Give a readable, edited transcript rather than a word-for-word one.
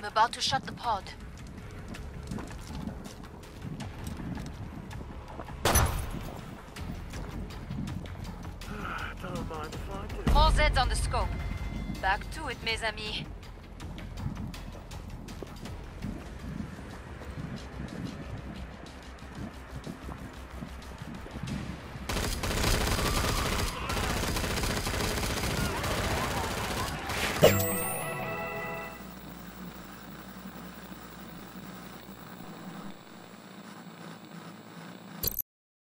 I'm about to shut the pod. More Zeds on the scope. Back to it, mes amis. You